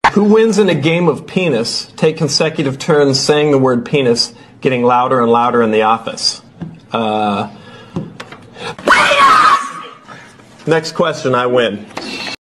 Who wins in a game of penis? Take consecutive turns saying the word penis, getting louder and louder in the office. Next question, I win.